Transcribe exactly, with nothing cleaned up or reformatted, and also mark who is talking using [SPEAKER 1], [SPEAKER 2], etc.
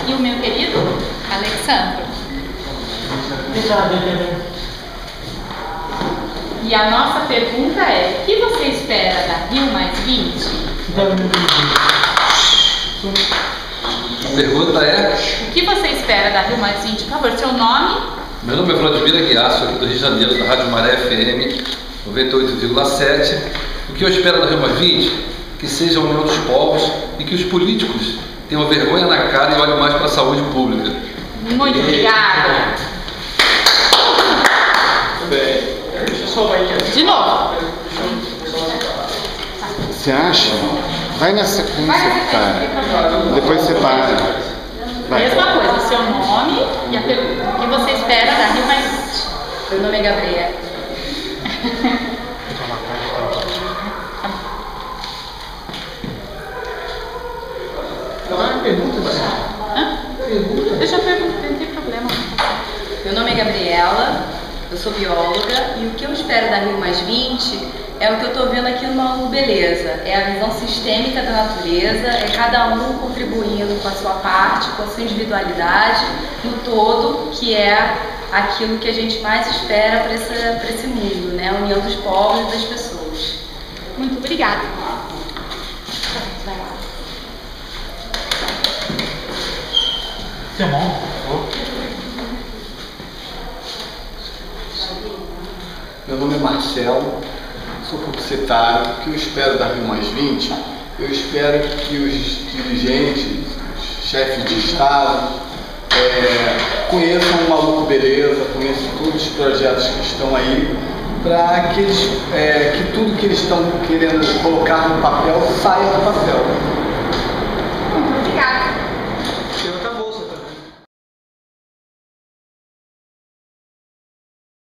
[SPEAKER 1] E o meu querido Alexandro. E a nossa pergunta é: o que você espera da Rio mais vinte?
[SPEAKER 2] A pergunta é:
[SPEAKER 1] o que você espera da Rio mais vinte? Por favor, seu nome?
[SPEAKER 2] Meu nome é Vladimir Aguiar, sou aqui do Rio de Janeiro, da Rádio Maré F M noventa e oito vírgula sete. O que eu espero da Rio mais vinte? Que seja a união dos povos e que os políticos tenham vergonha na cara e olhem mais para a saúde pública.
[SPEAKER 1] Muito obrigada.
[SPEAKER 3] Bem, deixa eu só aqui.
[SPEAKER 1] De novo.
[SPEAKER 4] Você acha? Vai na sequência,
[SPEAKER 1] Vai na sequência,
[SPEAKER 4] cara. Depois você para. Vai.
[SPEAKER 1] Mesma coisa, seu nome e a pergunta. O que você espera da Rio mais vinte? Meu nome é Gabriela.
[SPEAKER 3] Pergunta,
[SPEAKER 1] Hã?
[SPEAKER 3] pergunta.
[SPEAKER 1] Deixa eu perguntar, não tem problema.
[SPEAKER 5] Meu nome é Gabriela, eu sou bióloga e o que eu espero da Rio mais vinte é o que eu estou vendo aqui no Maluco Beleza. É a visão sistêmica da natureza, é cada um contribuindo com a sua parte, com a sua individualidade, no todo, que é aquilo que a gente mais espera para esse, para esse mundo, né? A união dos povos e das pessoas.
[SPEAKER 1] Muito obrigada.
[SPEAKER 3] Seu nome?
[SPEAKER 6] Meu nome é Marcelo, sou publicitário. O que eu espero da Rio mais vinte? Eu espero que os dirigentes, os chefes de Estado, é, conheçam o Maluco Beleza, conheçam todos os projetos que estão aí, para que, eles, é, que tudo que eles estão querendo colocar no papel saia do papel.